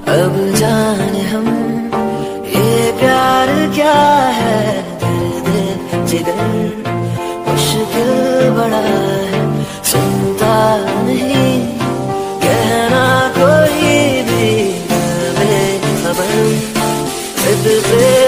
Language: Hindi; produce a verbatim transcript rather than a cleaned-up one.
अब जाने हम ये प्यार क्या है, दर्द जिगर मुश्किल बड़ा है, सुनता नहीं कहना कोई भी, बेखबर जिद पे